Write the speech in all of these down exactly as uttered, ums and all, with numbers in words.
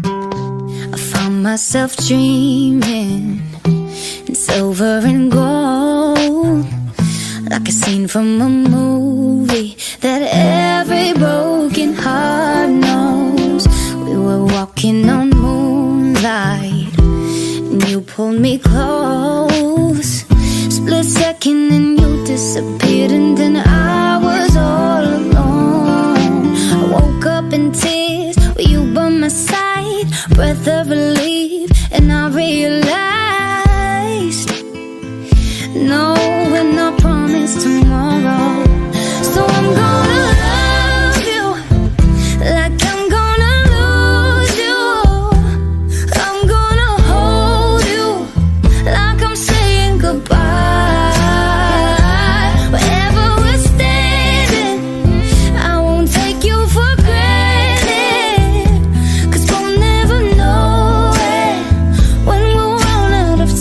I found myself dreaming in silver and gold, like a scene from a movie that every broken heart knows. We were walking on moonlight and you pulled me close. Split second and you disappeared, and then I was all alone. I woke up in tears with you by my side, breath of relief, and I realized no, we're not promised tomorrow. So I'm gonna love you like I'm gonna lose you. I'm gonna hold you like I'm saying goodbye. Wherever we're standing, I won't take you for granted, 'cause we'll never know it when we'll run out of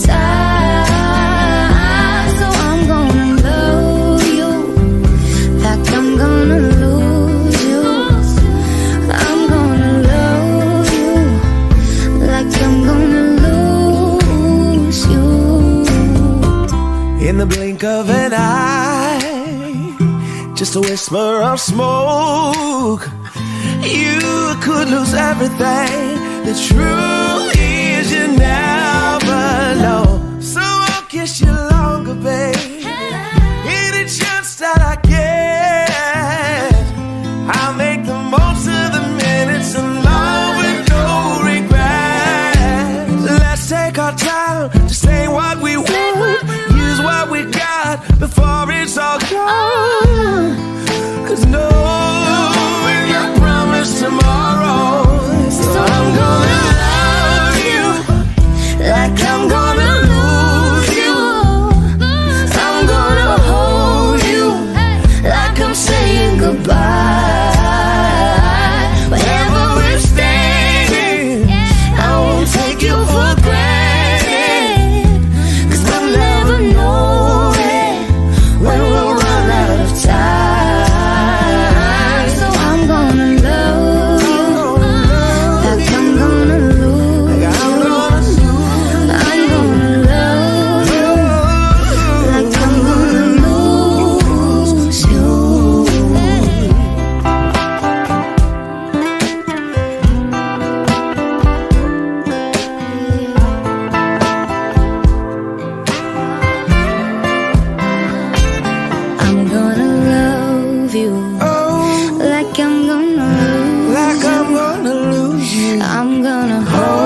time. So I'm gonna love you like I'm gonna lose you. I'm gonna love you like I'm gonna lose you. In the blink of an eye, just a whisper of smoke, you could lose everything. The truth is you never know. So I'll kiss you longer, babe. Any chance that I get, I'll make the most of the minutes alone with no regrets. Let's take our time to say what we want, use what we got before it's all gone. 'Cause no, we're not promised tomorrow. So I'm gonna love you like I'm gonna lose you. I'm gonna hold you like I'm saying goodbye. Wherever we're standing, I won't take you for granted, 'cause we'll never know it when we'll run out of time. So I'm gonna love you like I'm gonna lose you. I'm gonna love you like I'm gonna lose you. I'm gonna love you like I'm gonna lose Like I'm gonna lose you. I'm gonna hold